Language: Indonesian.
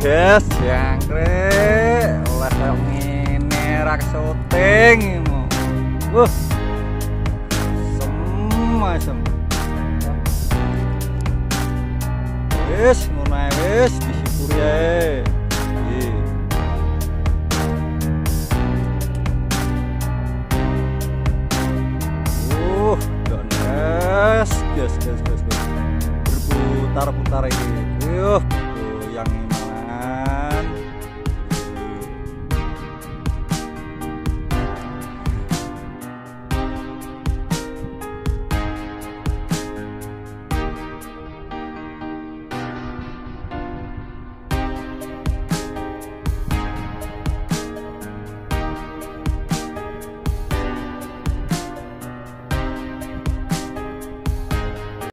Yes, jangkrik oleh kayak ngene rak syuting. Sem. Wis ngono ae wis disyukuri ae. Gas. Berputar-putar ini. Yuk.